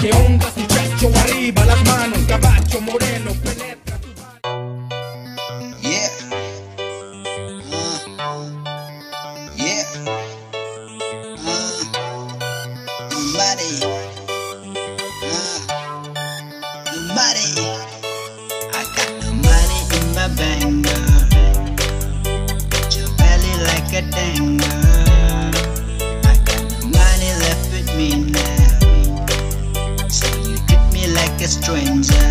¿Qué onda, muchacho? Arriba las manos, caballo moreno, penetra tu Yeah. Yeah. Nobody. Nobody. I got no money in my bank, girl. But your belly like a danger. I got no money left with me now, so you treat me like a stranger.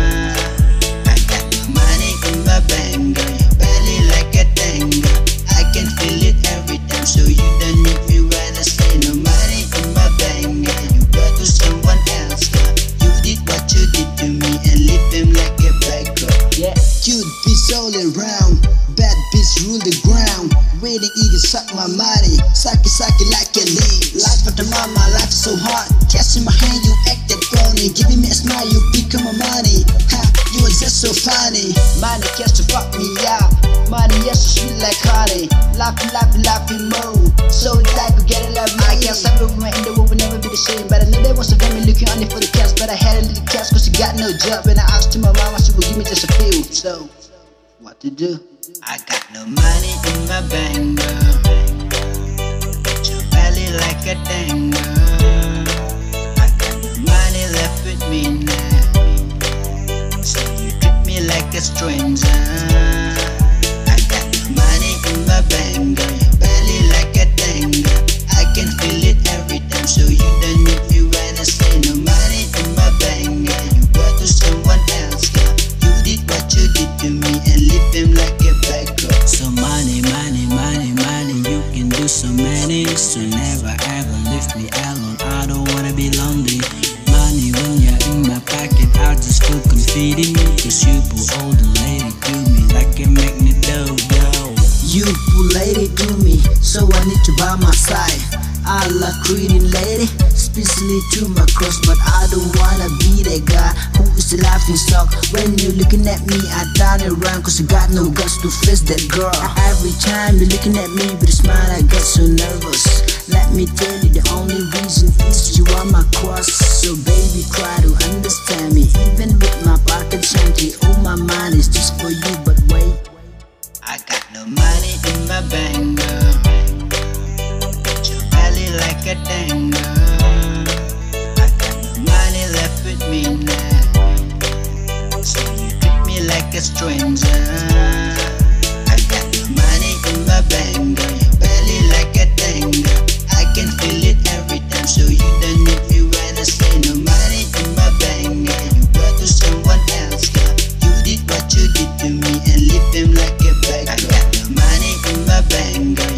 I got no money in my bank, girl. Your belly like a danger. I can feel it every time, so you don't need me when I say no money in my bank, girl. You go to someone else, girl. You did what you did to me and leave them like a bad girl. Yeah, cute bitch all around, bad bitch rule the ground. Waiting eager suck my money, suck it like a leaf. Life of the mama, life is so hard. Cash in my hand, you act that phony. Giving me a smile, you become my money. Ha, you are just so funny. Money cash to fuck me up. Money yes, so sweet like honey. Laughing mode. So like we get it like me. I can't stop moving in the world, will never be the same. But I know there was a family looking only for the cash. But I had a little cash cause she got no job. And I asked to my mama, she would give me just a few. So, what to do? I got no money in my bank, girl. But your belly like a danger. I got no money left with me now, so you treat me like a stranger. I got no money in my bank, girl. Your belly like a danger. I can feel it every time, so you don't need me when I say no money in my bank, girl. You go to someone else, girl. You did what you did to me and leave them like a bad girl. So money, you can do so many. So never ever leave me alone, I don't wanna be lonely. Money when you're in my pocket, I just feel confetti. Cause you pull all the lady to me like a magnet dough. You pull lady to me, so I need to by my side. I love greeting lady, especially to my crush. But I don't wanna be that guy who is the laughing stock. When you're looking at me, I turn around cause I got no guts to face that girl. Every time you're looking at me with a smile, I get so nervous. Let me tell you, the only reason is you are my crush. So baby, try to understand me. Even with my pockets empty, all my money is just for you. But wait, I got no money in my bank, girl. Like a danger. I got no money left with me now, so you treat me like a stranger. I got no money in my bank, girl. Your belly like a danger. I can feel it every time, so you don't need me when I say no money in my bank, girl. You go to someone else, girl. You did what you did to me and leave them like a bad girl. I got no money in my bank, girl.